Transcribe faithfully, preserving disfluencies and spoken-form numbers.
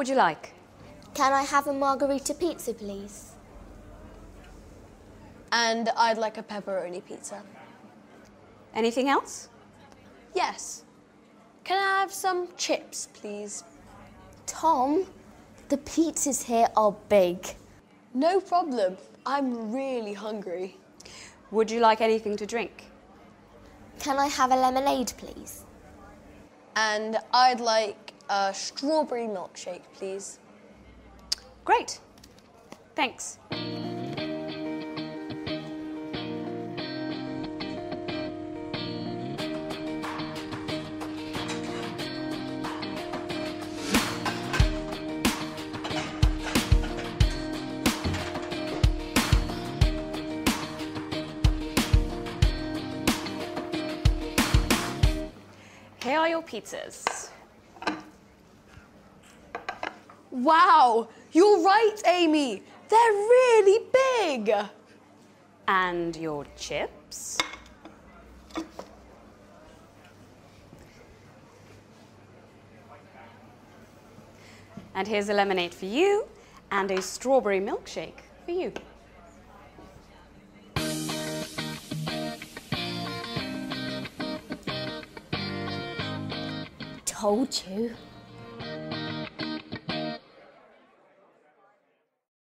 would you like? Can I have a margarita pizza, please? And I'd like a pepperoni pizza. Anything else? Yes. Can I have some chips, please? Tom, the pizzas here are big. No problem. I'm really hungry. Would you like anything to drink? Can I have a lemonade, please? And I'd like a strawberry milkshake, please. Great. Thanks. Here are your pizzas. Wow, you're right, Amy. They're really big. And your chips. And here's a lemonade for you and a strawberry milkshake for you. Told you.